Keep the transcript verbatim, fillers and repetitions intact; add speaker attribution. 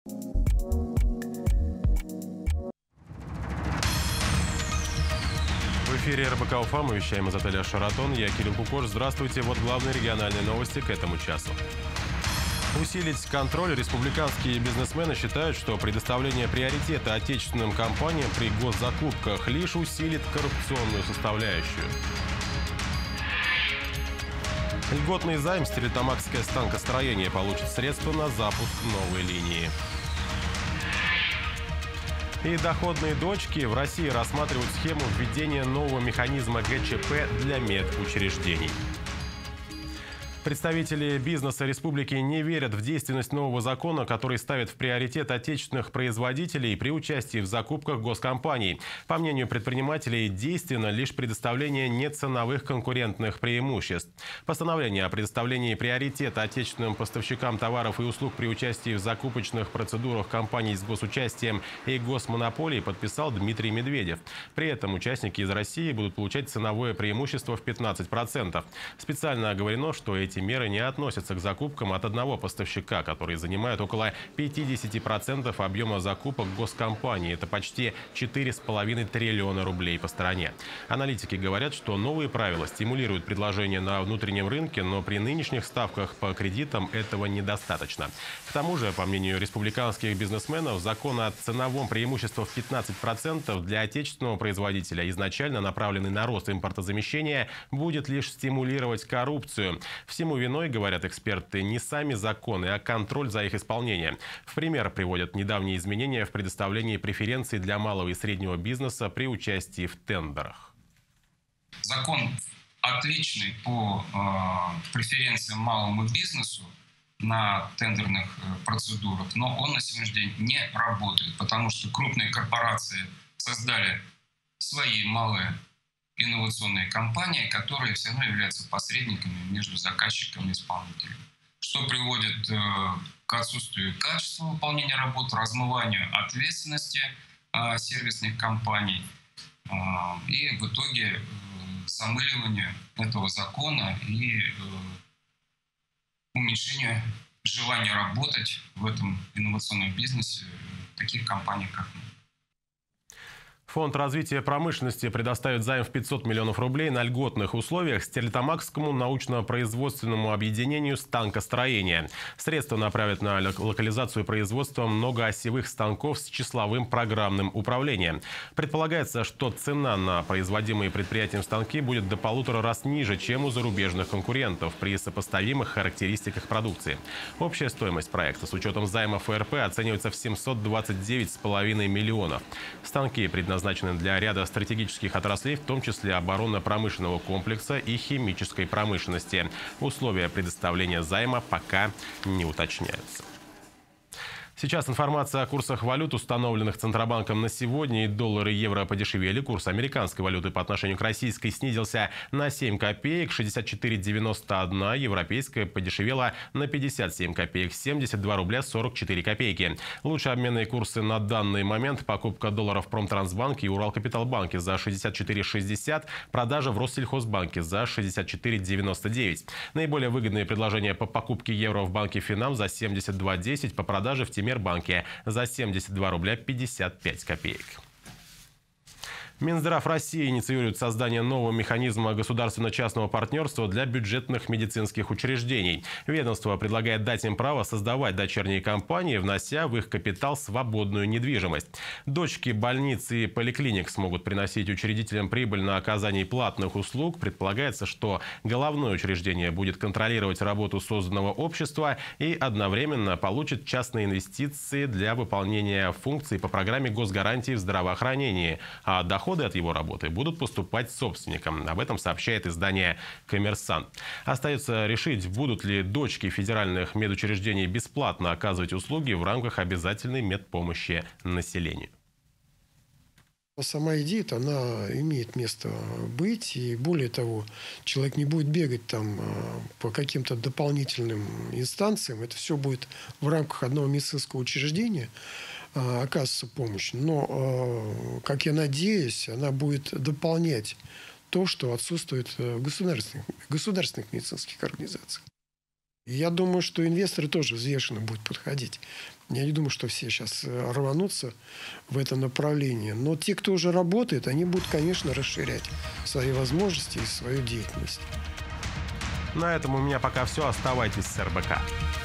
Speaker 1: В эфире эр бэ ка Уфа, мы вещаем из отеля «Шаратон». Я Кирилл Кукош. Здравствуйте. Вот главные региональные новости к этому часу. Усилить контроль. Республиканские бизнесмены считают, что предоставление приоритета отечественным компаниям при госзакупках лишь усилит коррупционную составляющую. Льготный займ «Стерлитамакское станкостроение» получит средства на запуск новой линии. И доходные дочки в России рассматривают схему введения нового механизма гэ че пэ для медучреждений. Представители бизнеса республики не верят в действенность нового закона, который ставит в приоритет отечественных производителей при участии в закупках госкомпаний. По мнению предпринимателей, действенно лишь предоставление неценовых конкурентных преимуществ. Постановление о предоставлении приоритета отечественным поставщикам товаров и услуг при участии в закупочных процедурах компаний с госучастием и госмонополией подписал Дмитрий Медведев. При этом участники из России будут получать ценовое преимущество в пятнадцать процентов. Специально оговорено, что эти Эти меры не относятся к закупкам от одного поставщика, которые занимают около пятидесяти процентов объема закупок госкомпании. Это почти четыре с половиной триллиона рублей по стране. Аналитики говорят, что новые правила стимулируют предложение на внутреннем рынке, но при нынешних ставках по кредитам этого недостаточно. К тому же, по мнению республиканских бизнесменов, закон о ценовом преимуществе в пятнадцать процентов для отечественного производителя, изначально направленный на рост импортозамещения, будет лишь стимулировать коррупцию. Всему виной, говорят эксперты, не сами законы, а контроль за их исполнением. В пример приводят недавние изменения в предоставлении преференций для малого и среднего бизнеса при участии в тендерах.
Speaker 2: Закон отличный по э, преференциям малому бизнесу на тендерных э, процедурах, но он на сегодняшний день не работает, потому что крупные корпорации создали свои малые инновационные компании, которые все равно являются посредниками между заказчиком и исполнителем, что приводит э, к отсутствию качества выполнения работ, размыванию ответственности э, сервисных компаний э, и в итоге э, замыливанию этого закона и э, уменьшению желания работать в этом инновационном бизнесе таких компаний, как мы.
Speaker 1: Фонд развития промышленности предоставит займ в пятьсот миллионов рублей на льготных условиях Стерлитамакскому научно-производственному объединению станкостроения. Средства направят на локализацию производства многоосевых станков с числовым программным управлением. Предполагается, что цена на производимые предприятием станки будет до полутора раз ниже, чем у зарубежных конкурентов при сопоставимых характеристиках продукции. Общая стоимость проекта с учетом займа эф эр пэ оценивается в семьсот двадцать девять с половиной миллионов. Станки предназначены назначены для ряда стратегических отраслей, в том числе оборонно-промышленного комплекса и химической промышленности. Условия предоставления займа пока не уточняются. Сейчас информация о курсах валют, установленных Центробанком на сегодня. И доллар и евро подешевели. Курс американской валюты по отношению к российской снизился на семь копеек, шестьдесят четыре девяносто один. Европейская подешевела на пятьдесят семь копеек, семьдесят два рубля сорок четыре копейки. Лучшие обменные курсы на данный момент: покупка долларов в Промтрансбанке и Уралкапиталбанке за шестьдесят четыре шестьдесят, продажа в Россельхозбанке за шестьдесят четыре девяносто девять. Наиболее выгодные предложения по покупке евро в банке Финам за семьдесят два десять, по продаже в Тимирбанке за семьдесят два рубля пятьдесят пять копеек. Минздрав России инициирует создание нового механизма государственно-частного партнерства для бюджетных медицинских учреждений. Ведомство предлагает дать им право создавать дочерние компании, внося в их капитал свободную недвижимость. Дочки больниц и поликлиник смогут приносить учредителям прибыль на оказание платных услуг. Предполагается, что головное учреждение будет контролировать работу созданного общества и одновременно получит частные инвестиции для выполнения функций по программе госгарантии в здравоохранении, а доход от его работы будут поступать собственникам. Об этом сообщает издание «Коммерсант». Остается решить, будут ли дочки федеральных медучреждений бесплатно оказывать услуги в рамках обязательной медпомощи населению.
Speaker 3: Сама идея, она имеет место быть, и более того, человек не будет бегать там по каким-то дополнительным инстанциям. Это все будет в рамках одного медицинского учреждения оказывается помощь. Но, как я надеюсь, она будет дополнять то, что отсутствует в государственных, государственных медицинских организациях. Я думаю, что инвесторы тоже взвешенно будут подходить. Я не думаю, что все сейчас рванутся в это направление. Но те, кто уже работает, они будут, конечно, расширять свои возможности и свою деятельность.
Speaker 1: На этом у меня пока все. Оставайтесь с эр бэ ка.